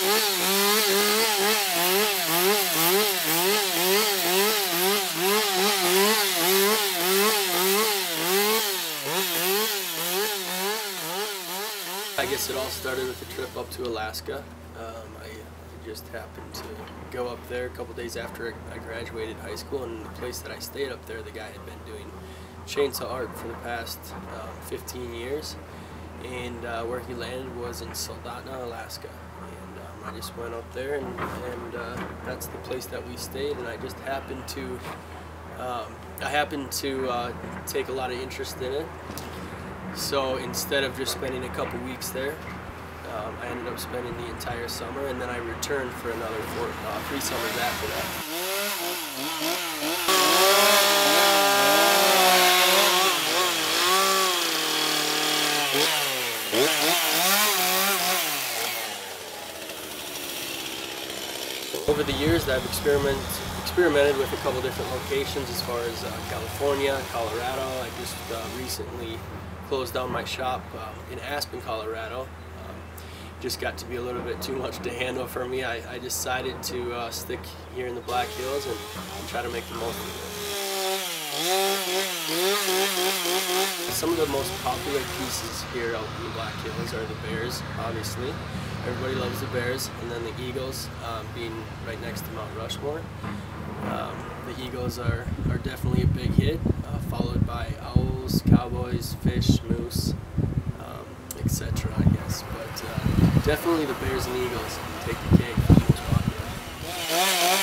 I guess it all started with a trip up to Alaska. I just happened to go up there a couple days after I graduated high school, and the place that I stayed up there, the guy had been doing chainsaw art for the past 15 years, and where he landed was in Soldotna, Alaska. And I just went up there, and that's the place that we stayed. And I just happened to take a lot of interest in it. So instead of just spending a couple weeks there, I ended up spending the entire summer, and then I returned for another 3 summers after that. Over the years, I've experimented with a couple different locations as far as California, Colorado. I just recently closed down my shop in Aspen, Colorado. Just got to be a little bit too much to handle for me. I decided to stick here in the Black Hills and try to make the most of it. Some of the most popular pieces here out in the Black Hills are the bears, obviously. Everybody loves the bears, and then the eagles, being right next to Mount Rushmore. The eagles are definitely a big hit, followed by owls, cowboys, fish, moose, etc. I guess. But definitely the bears and eagles take the cake for the most popular.